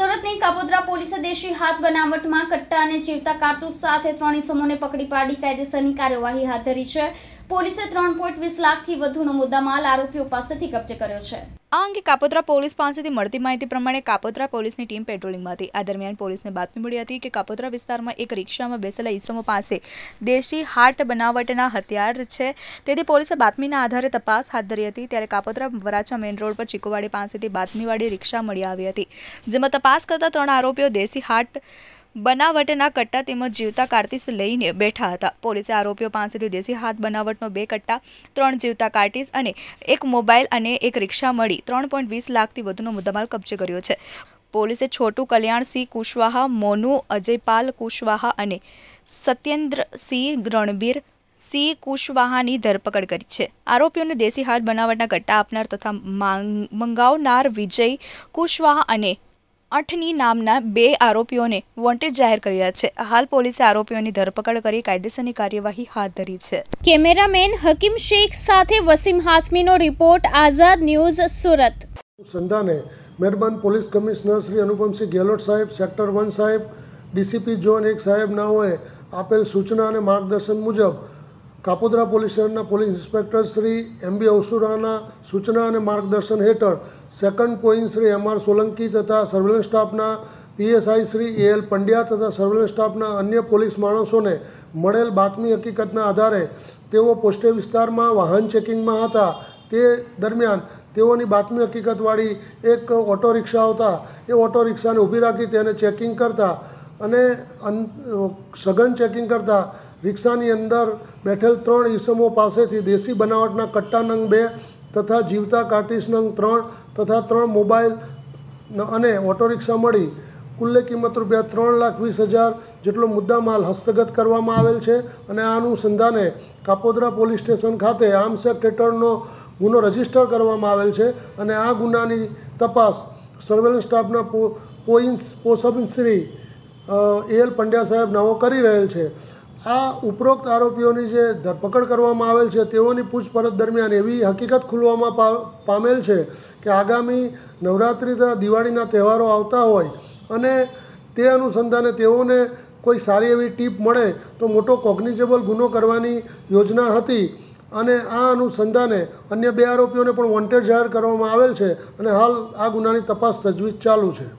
સુરતની કાપોદ્રા પોલીસે દેશી હાથ બનાવટમાં કટ્ટા અને જીવતા કારતૂસ સાથે 3 ઇસમોને પકડી પાડી કાયદેસરની કાર્યવાહી હાથ ધરી છે। પોલીસે 3.20 લાખથી વધુનો મુદ્દામાલ આરોપીઓ પાસેથી કબજે કર્યો છે। આ અંગે કાપોદ્રા પોલીસ પાસેથી મળતી માહિતી પ્રમાણે કાપોદ્રા પોલીસની ટીમ પેટ્રોલિંગમાં હતી। આ દરમિયાન પોલીસને બાતમી મળી હતી કે કાપોદ્રા વિસ્તારમાં એક રિક્ષામાં બેસેલા ઈસમો પાસે દેશી હાટ બનાવટના હથિયાર છે। તેથી પોલીસે બાતમીના આધારે તપાસ હાથ ધરી હતી। ત્યારે કાપોદ્રા વરાછા મેઇન રોડ પર ચીકુવાડી પાસેથી બાતમીવાળી રિક્ષા મળી આવી હતી, જેમાં તપાસ કરતા 3 આરોપીઓ દેશી હાટ બનાવટના કટ્ટા તેમજ જીવતા કારતૂસ લઈને બેઠા હતા। પોલીસે આરોપીઓ પાસેથી દેશી હાથ બનાવટનો 2 કટ્ટા, 3 જીવતા કારતૂસ અને 1 મોબાઈલ અને 1 રિક્ષા મળી 3.20 લાખથી વધુનો મુદ્દામાલ કબજે કર્યો છે। પોલીસે છોટુ કલ્યાણસિંહ કુશવાહા, મોનુ અજયપાલ કુશવાહા અને સત્યેન્દ્રસિંહ રણબીર સિંહ કુશવાહાની ધરપકડ કરી છે। આરોપીઓને દેશી હાથ બનાવટના કટ્ટા આપનાર તથા મંગાવનાર વિજય કુશવાહા અને અઠની નામના 2 આરોપીઓને વોન્ટેડ જાહેર કર્યા છે। હાલ પોલીસે આરોપીઓની ધરપકડ કરી કાયદેસરની કાર્યવાહી હાથ ધરી છે। કેમેરામેન હકીમ શેખ સાથે વસીમ હાસમીનો રિપોર્ટ, આઝાદ ન્યૂઝ, સુરત। સંધાને મહેરબાન police commissioner Shri Anupamsingh Gehlot saheb, sector 1 સાહેબ, ડીસીપી ઝોન 1 સાહેબ નાઓએ આપેલ સૂચના અને માર્ગદર્શન મુજબ કાપોદ્રા પોલીસ શહેરના પોલીસ ઇન્સ્પેક્ટર શ્રી MB અવસુરાના સૂચના અને માર્ગદર્શન હેઠળ second point Shri MR Solanki તથા સર્વેલન્સ સ્ટાફના PSI શ્રી AL પંડ્યા તથા સર્વેલન્સ સ્ટાફના અન્ય પોલીસ માણસોને મળેલ બાતમી હકીકતના આધારે તેઓ પોસ્ટે વિસ્તારમાં વાહન ચેકિંગમાં હતા। તે દરમિયાન તેઓની બાતમી હકીકતવાળી એક ઓટો રિક્ષા આવતા એ ઓટો રિક્ષાને ઊભી રાખી તેને ચેકિંગ કરતા અને સઘન ચેકિંગ કરતા રિક્ષાની અંદર બેઠેલ 3 ઈસમો પાસેથી દેશી બનાવટના કટ્ટા નંગ 2 તથા જીવતા કારતૂસ નંગ 3 તથા 3 મોબાઈલ અને ઓટો રિક્ષા મળી કુલ્લે કિંમત ₹3,20,000 જેટલો મુદ્દામાલ હસ્તગત કરવામાં આવેલ છે। અને આ અનુસંધાને કાપોદ્રા પોલીસ સ્ટેશન ખાતે આર્મ્સ એક્ટ હેઠળનો ગુનો રજીસ્ટર કરવામાં આવેલ છે અને આ ગુનાની તપાસ સર્વેલન્સ સ્ટાફના પોસબશ્રી AL પંડ્યા સાહેબ નાઓ કરી રહેલ છે। આ ઉપરોક્ત આરોપીઓની જે ધરપકડ કરવામાં આવેલ છે તેઓની પૂછપરછ દરમિયાન એવી હકીકત ખુલવામાં પામેલ છે કે આગામી નવરાત્રિ તથા દિવાળીના તહેવારો આવતા હોય અને તે અનુસંધાને તેઓને કોઈ સારી એવી ટીપ મળે તો મોટો કોગ્નિઝેબલ ગુનો કરવાની યોજના હતી અને આ અનુસંધાને અન્ય 2 આરોપીઓને પણ વોન્ટેડ જાહેર કરવામાં આવેલ છે અને હાલ આ ગુનાની તપાસ તજવીજ ચાલુ છે।